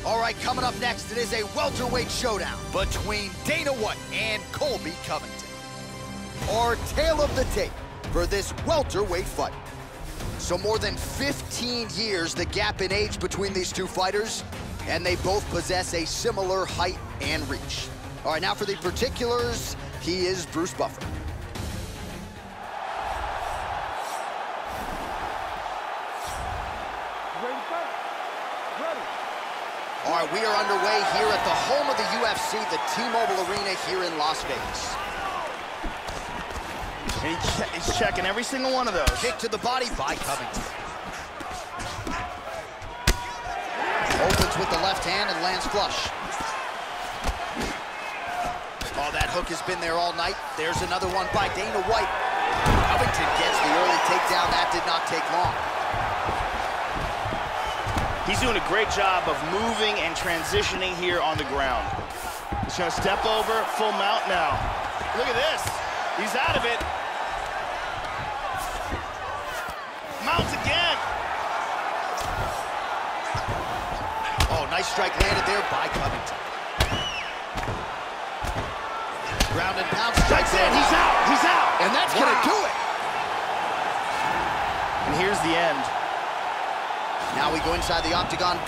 All right, coming up next, it is a welterweight showdown between Dana White and Colby Covington. Our tale of the tape for this welterweight fight. So more than 15 years, the gap in age between these two fighters, and they both possess a similar height and reach. All right, now for the particulars, he is Bruce Buffer. All right, we are underway here at the home of the UFC, the T-Mobile Arena here in Las Vegas. He's checking every single one of those. Kick to the body by Covington. Opens with the left hand and lands flush. Oh, that hook has been there all night. There's another one by Dana White. Covington gets the early takedown. That did not take long. He's doing a great job of moving and transitioning here on the ground. He's gonna step over, full mount now. Look at this. He's out of it. Mounts again. Oh, nice strike landed there by Covington. Ground and pound strikes in. He's out. He's out. And that's gonna do it. And here's the end. Now we go inside the octagon.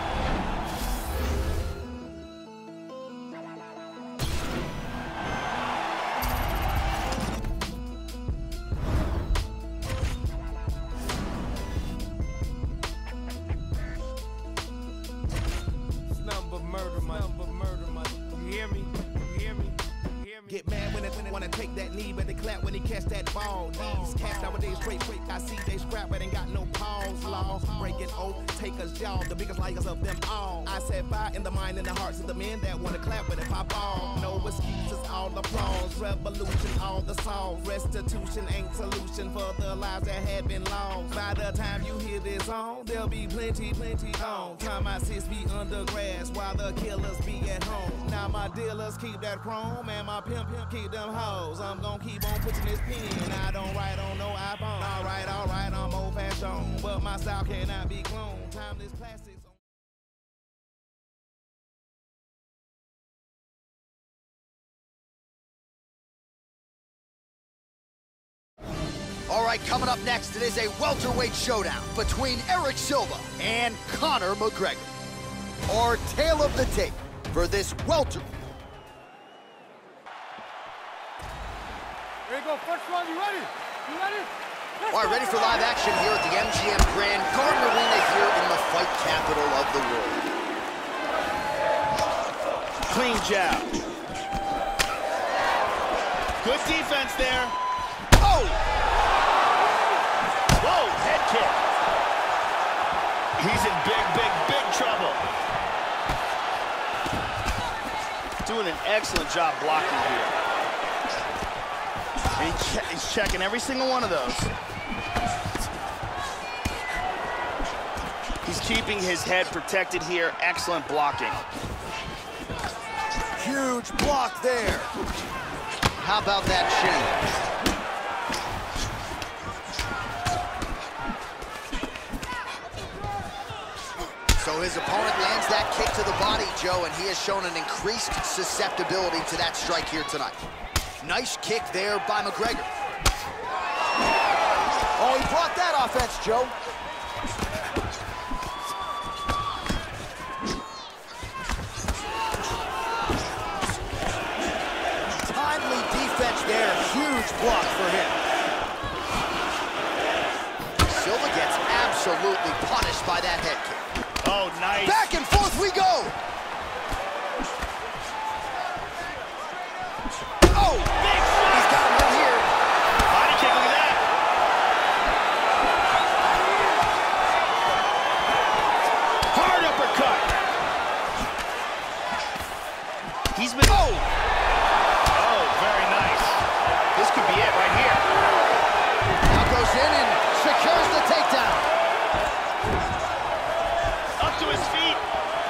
Get mad when they wanna take that knee, but they clap when he catch that ball. These cats nowadays straight quick. I see they scrap, but ain't got no pause. Law breaking oath, take us jaw, the biggest liars of them all. I set fire in the mind and the hearts of the men that wanna clap, but if I ball, no excuses, all applause. Revolution, all the songs. Restitution ain't solution for the lives that had been lost. By the time you hear this song, there'll be plenty on. Time my sis be under grass while the killers be at home. Now my dealers keep that chrome and my pimp keep them hoes. I'm gonna keep on pushing this pen. I don't write on no iPhone. Alright, I'm old fashioned, but my style cannot be cloned. Timeless classics. All right, coming up next, it is a welterweight showdown between Erick Silva and Conor McGregor. Our tale of the tape for this welter. Here you go, first one, you ready? You ready? All right, ready for live action here at the MGM Grand Garden Arena here in the fight capital of the world. Clean jab. Good defense there. Oh! Whoa, head kick. He's in big trouble. Doing an excellent job blocking here. And he's checking every single one of those. He's keeping his head protected here. Excellent blocking. Huge block there. How about that shin? So his opponent lands that kick to the body, Joe, and he has shown an increased susceptibility to that strike here tonight. Nice kick there by McGregor. Oh, he brought that offense, Joe. Timely defense there. Huge block for him. Silva gets absolutely punished by that head kick. Oh, nice. Back and forth we go. Oh, Big shot. He's got him right here. Body kick, look at that. Hard uppercut. He's been... Oh, very nice. This could be it right here. Now goes in and secures the takedown. Up to his feet.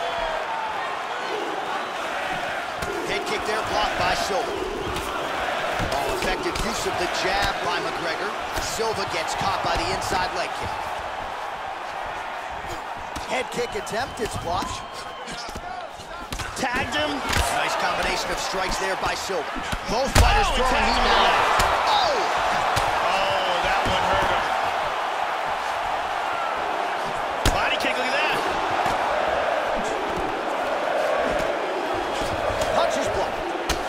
Head kick there, blocked by Silva. Oh, effective use of the jab by McGregor. Silva gets caught by the inside leg kick. Head kick attempt, it's blocked. Tagged him. Nice combination of strikes there by Silva. Both fighters throwing heat now. Oh! Oh, that one hurt him. Body kick, look at that. Punch is blocked.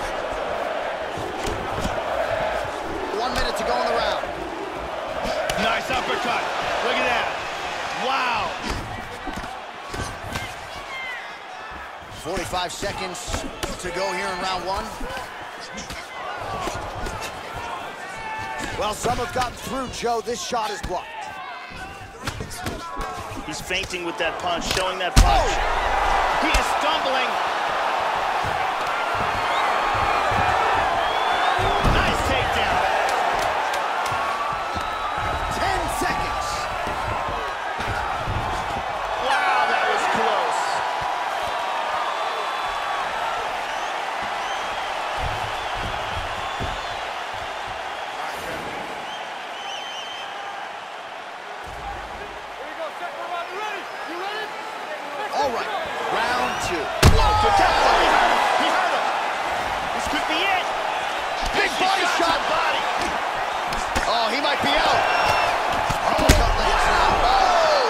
1 minute to go in the round. Nice uppercut. Look at that. Wow. 45 seconds to go here in round one. Well, some have gotten through, Joe. This shot is blocked. He's feinting with that punch, showing that punch. Oh. He is stumbling. Nice takedown. 10 seconds. Wow, that was close. All right, round two. Whoa, good tackle. He hurt him. This could be it. Big body shot. Body. Oh, he might be out. Uppercut lands now. Oh!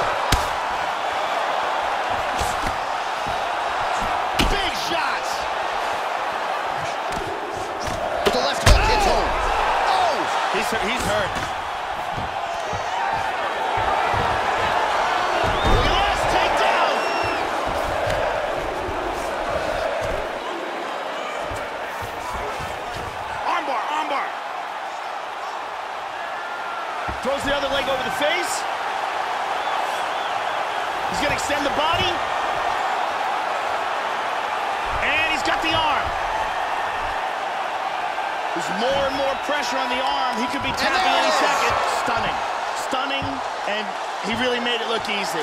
Big shots. The left hook hits home. Oh! He's hurt. Throws the other leg over the face. He's going to extend the body. And he's got the arm. There's more and more pressure on the arm. He could be tapping any second. Stunning. Stunning, and he really made it look easy.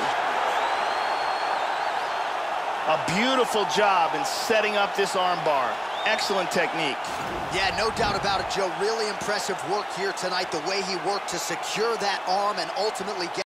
A beautiful job in setting up this arm bar. Excellent technique. Yeah, no doubt about it, Joe. Really impressive work here tonight, the way he worked to secure that arm and ultimately get